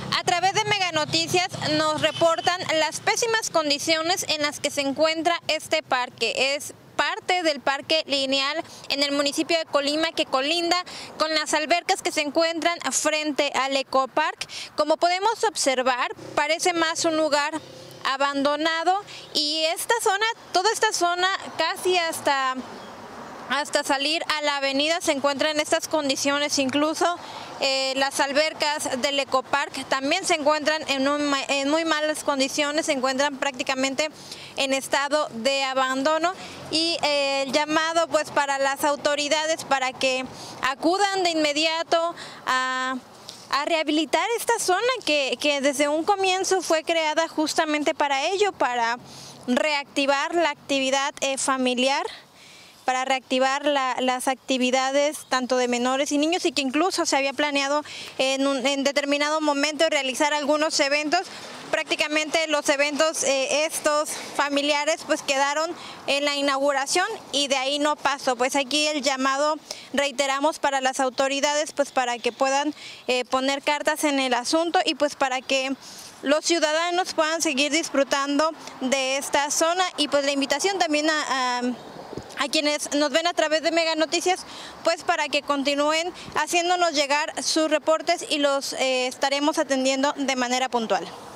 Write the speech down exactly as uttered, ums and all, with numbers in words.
A través de Mega Noticias nos reportan las pésimas condiciones en las que se encuentra este parque. Es parte del Parque Lineal en el municipio de Colima, que colinda con las albercas que se encuentran frente al Ecopark. Como podemos observar, parece más un lugar abandonado, y esta zona, toda esta zona, casi hasta hasta salir a la avenida, se encuentra en estas condiciones. Incluso eh, las albercas del Ecopark también se encuentran en, un, en muy malas condiciones, se encuentran prácticamente en estado de abandono, y eh, el llamado pues para las autoridades para que acudan de inmediato a a rehabilitar esta zona que, que desde un comienzo fue creada justamente para ello, para reactivar la actividad eh, familiar, para reactivar la, las actividades tanto de menores y niños, y que incluso se había planeado en, un, en determinado momento realizar algunos eventos. Prácticamente los eventos eh, estos familiares pues quedaron en la inauguración y de ahí no pasó. Pues aquí el llamado, reiteramos, para las autoridades pues para que puedan eh, poner cartas en el asunto, y pues para que los ciudadanos puedan seguir disfrutando de esta zona. Y pues la invitación también a, a a quienes nos ven a través de Mega Noticias, pues para que continúen haciéndonos llegar sus reportes, y los eh, estaremos atendiendo de manera puntual.